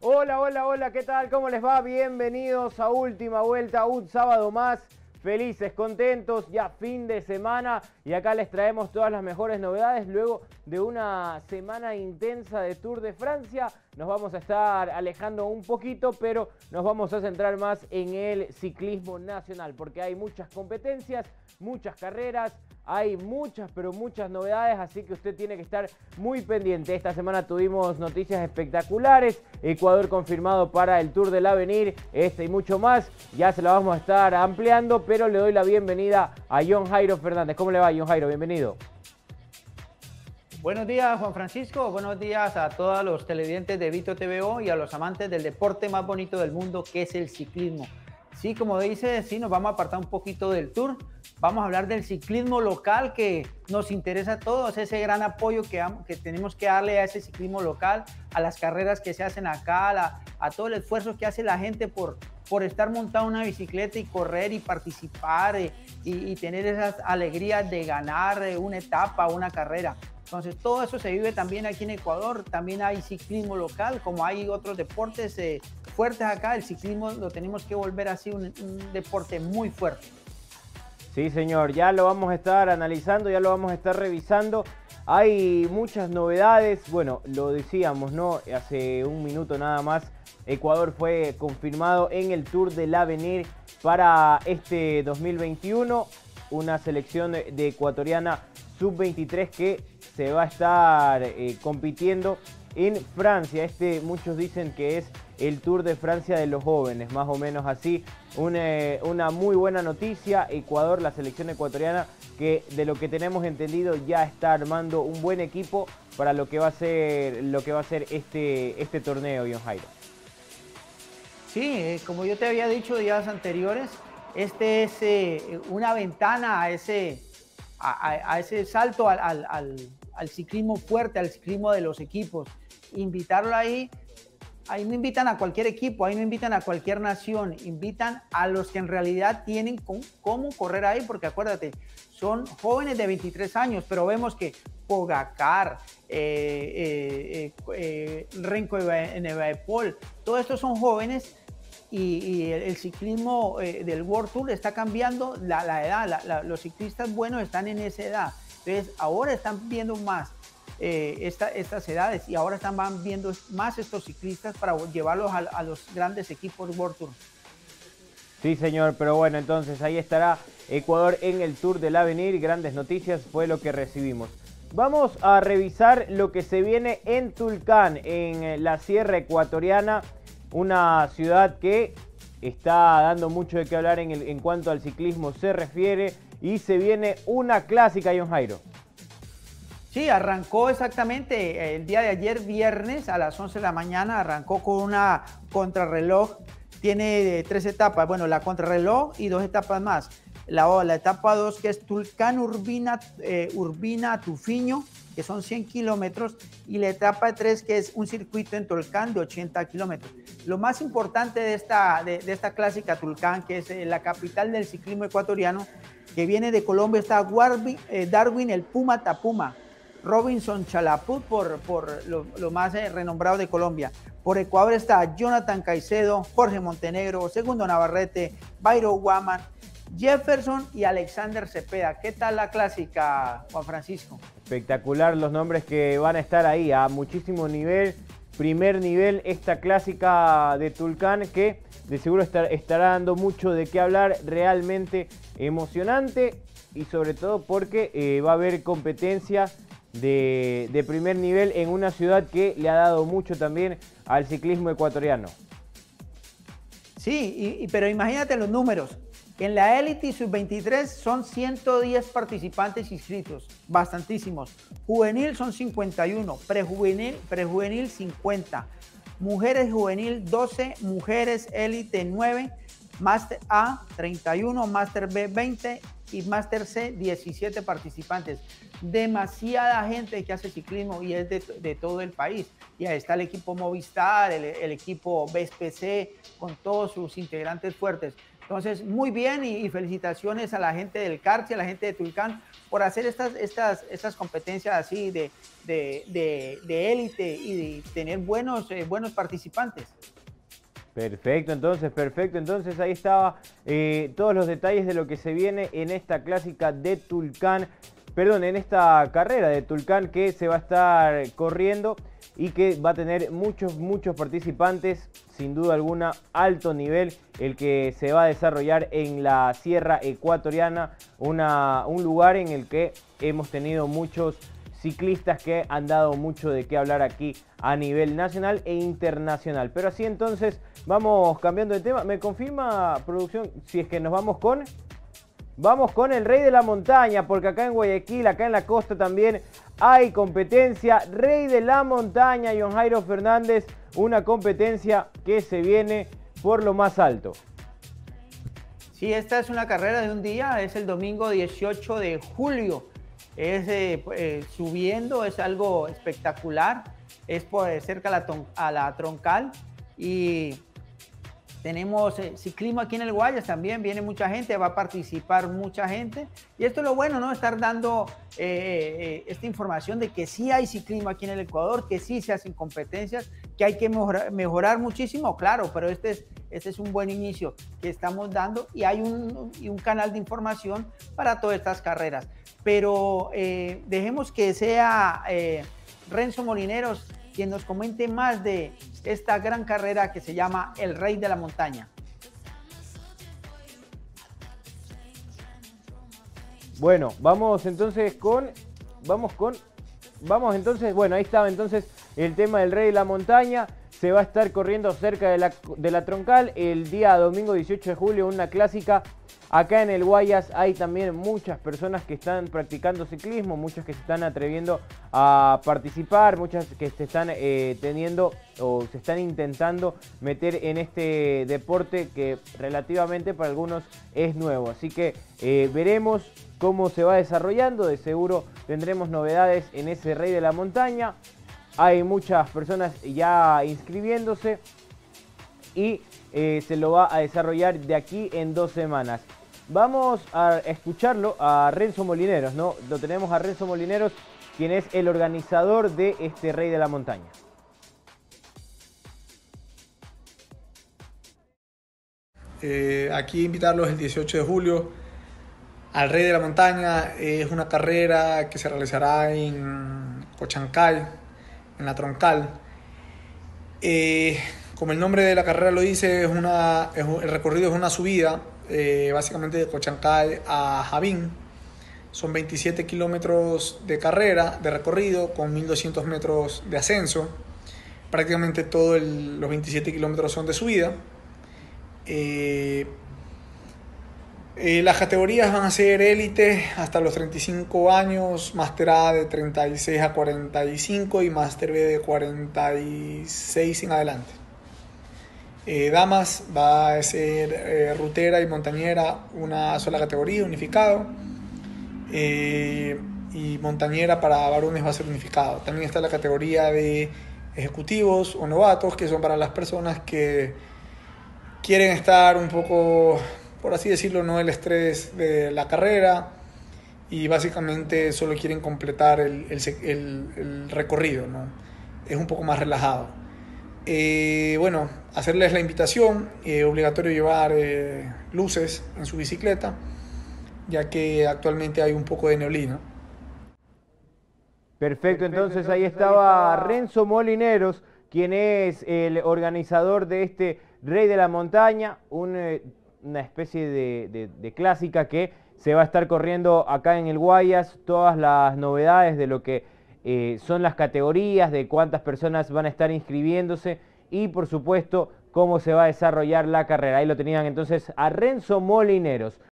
Hola, hola, hola, ¿qué tal? ¿Cómo les va? Bienvenidos a Última Vuelta, un sábado más. Felices, contentos, ya fin de semana y acá les traemos todas las mejores novedades luego de una semana intensa de Tour de Francia. Nos vamos a estar alejando un poquito, pero nos vamos a centrar más en el ciclismo nacional porque hay muchas competencias, muchas carreras, hay muchas, pero muchas novedades, así que usted tiene que estar muy pendiente. Esta semana tuvimos noticias espectaculares, Ecuador confirmado para el Tour del Avenir, y mucho más, ya se la vamos a estar ampliando, pero le doy la bienvenida a John Jairo Fernández. ¿Cómo le va, John Jairo? Bienvenido. Buenos días, Juan Francisco. Buenos días a todos los televidentes de Vito TVO y a los amantes del deporte más bonito del mundo, que es el ciclismo. Sí, como dice, sí, nos vamos a apartar un poquito del Tour. Vamos a hablar del ciclismo local que nos interesa a todos, ese gran apoyo que tenemos que darle a ese ciclismo local, a las carreras que se hacen acá, a todo el esfuerzo que hace la gente por estar montado en una bicicleta y correr y participar y tener esas alegrías de ganar una etapa, una carrera. Entonces, todo eso se vive también aquí en Ecuador. También hay ciclismo local, como hay otros deportes fuertes acá. El ciclismo lo tenemos que volver así un deporte muy fuerte. Sí, señor, ya lo vamos a estar analizando, ya lo vamos a estar revisando. Hay muchas novedades, bueno, lo decíamos, ¿no? Hace un minuto nada más, Ecuador fue confirmado en el Tour del Avenir para este 2021. Una selección de ecuatoriana sub-23 que se va a estar compitiendo en Francia. Muchos dicen que es el Tour de Francia de los jóvenes, más o menos así. Una muy buena noticia. Ecuador, la selección ecuatoriana, que de lo que tenemos entendido ya está armando un buen equipo para lo que va a ser este torneo, John Jairo. Sí, como yo te había dicho días anteriores, este es una ventana a ese salto al ciclismo fuerte, al ciclismo de los equipos. Invitarlo ahí no invitan a cualquier equipo, ahí no invitan a cualquier nación, invitan a los que en realidad tienen cómo correr ahí, porque acuérdate, son jóvenes de 23 años, pero vemos que Pogacar, Renko Evenepoel, todos estos son jóvenes y el ciclismo del World Tour está cambiando la edad, los ciclistas buenos están en esa edad, entonces ahora están viendo más estas edades y ahora van viendo más estos ciclistas para llevarlos a los grandes equipos World Tour. Sí, señor, pero bueno, entonces ahí estará Ecuador en el Tour del Avenir. Grandes noticias fue lo que recibimos. Vamos a revisar lo que se viene en Tulcán, en la Sierra Ecuatoriana, una ciudad que está dando mucho de qué hablar en cuanto al ciclismo se refiere, y se viene una clásica, John Jairo. Sí, arrancó exactamente el día de ayer, viernes, a las 11 de la mañana, arrancó con una contrarreloj, tiene 3 etapas, bueno, la contrarreloj y 2 etapas más. La etapa 2, que es Tulcán Urbina Tufiño, que son 100 kilómetros, y la etapa 3, que es un circuito en Tulcán de 80 kilómetros. Lo más importante de esta clásica Tulcán, que es la capital del ciclismo ecuatoriano, que viene de Colombia, está Darwin el Puma Tapuma, Robinson Chalaput por lo más renombrado de Colombia. Por Ecuador está Jonathan Caicedo, Jorge Montenegro, Segundo Navarrete, Byron Guaman, Jefferson y Alexander Cepeda. ¿Qué tal la clásica, Juan Francisco? Espectacular los nombres que van a estar ahí, a muchísimo nivel, primer nivel, esta clásica de Tulcán, que de seguro estará dando mucho de qué hablar, realmente emocionante, y sobre todo porque va a haber competencia de primer nivel en una ciudad que le ha dado mucho también al ciclismo ecuatoriano. Sí, pero imagínate los números. En la élite sub-23 son 110 participantes inscritos, bastantísimos. Juvenil son 51, prejuvenil 50, mujeres juvenil 12, mujeres élite 9, Máster A 31, Máster B 20 y Máster C 17 participantes. Demasiada gente que hace ciclismo y es de todo el país. Y ahí está el equipo Movistar, el equipo BSPC con todos sus integrantes fuertes. Entonces, muy bien y felicitaciones a la gente del CARTS y a la gente de Tulcán por hacer estas competencias así de élite y de tener buenos participantes. Perfecto, entonces ahí estaba todos los detalles de lo que se viene en esta clásica de Tulcán, perdón, en esta carrera de Tulcán que se va a estar corriendo y que va a tener muchos participantes, sin duda alguna, alto nivel, el que se va a desarrollar en la Sierra Ecuatoriana, un lugar en el que hemos tenido muchos ciclistas que han dado mucho de qué hablar aquí a nivel nacional e internacional. Pero así entonces vamos cambiando de tema. ¿Me confirma, producción, si es que nos vamos con...? Vamos con el Rey de la Montaña, porque acá en Guayaquil, acá en la costa también hay competencia. Rey de la Montaña, John Jairo Fernández, una competencia que se viene por lo más alto. Sí, esta es una carrera de un día, es el domingo 18 de julio. Es subiendo, es algo espectacular, es por cerca a la Troncal y tenemos ciclismo aquí en el Guayas también, viene mucha gente, va a participar mucha gente y esto es lo bueno, ¿no? Estar dando esta información de que sí hay ciclismo aquí en el Ecuador, que sí se hacen competencias, que hay que mejorar muchísimo, claro, pero este es un buen inicio que estamos dando y hay un canal de información para todas estas carreras. Pero dejemos que sea Renzo Molineros quien nos comente más de esta gran carrera que se llama el Rey de la Montaña. Bueno, vamos entonces, bueno, ahí estaba entonces el tema del Rey de la Montaña. Se va a estar corriendo cerca de la Troncal el día domingo 18 de julio, una clásica. Acá en el Guayas hay también muchas personas que están practicando ciclismo, muchas que se están atreviendo a participar, muchas que se están teniendo o se están intentando meter en este deporte que relativamente para algunos es nuevo. Así que veremos cómo se va desarrollando, de seguro tendremos novedades en ese Rey de la Montaña. Hay muchas personas ya inscribiéndose y se lo va a desarrollar de aquí en 2 semanas. Vamos a escucharlo a Renzo Molineros, ¿no? Lo tenemos a Renzo Molineros, quien es el organizador de este Rey de la Montaña. Aquí invitarlos el 18 de julio al Rey de la Montaña. Es una carrera que se realizará en Cochancay, en la Troncal. Como el nombre de la carrera lo dice, el recorrido es una subida, básicamente de Cochancay a Javín. Son 27 kilómetros de carrera, de recorrido, con 1200 metros de ascenso. Prácticamente todos los 27 kilómetros son de subida. Las categorías van a ser élite hasta los 35 años, Máster A de 36 a 45 y Máster B de 46 en adelante. Damas va a ser rutera y montañera, una sola categoría, unificado. Y montañera para varones va a ser unificado. También está la categoría de ejecutivos o novatos, que son para las personas que quieren estar un poco, por así decirlo, no el estrés de la carrera y básicamente solo quieren completar el recorrido, ¿no? Es un poco más relajado. Bueno, hacerles la invitación, obligatorio llevar luces en su bicicleta, ya que actualmente hay un poco de neblina. Perfecto, entonces ahí estaba Renzo Molineros, quien es el organizador de este Rey de la Montaña, una especie de clásica que se va a estar corriendo acá en el Guayas, todas las novedades de lo que son las categorías, de cuántas personas van a estar inscribiéndose y por supuesto cómo se va a desarrollar la carrera. Ahí lo tenían entonces a Renzo Molineros.